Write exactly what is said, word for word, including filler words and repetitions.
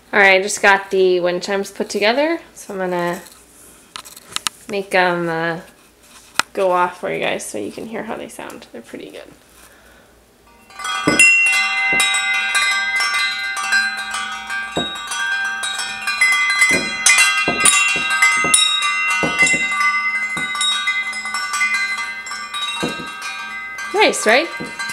Alright, I just got the wind chimes put together, so I'm gonna make them uh, go off for you guys so you can hear how they sound. They're pretty good. Nice, right?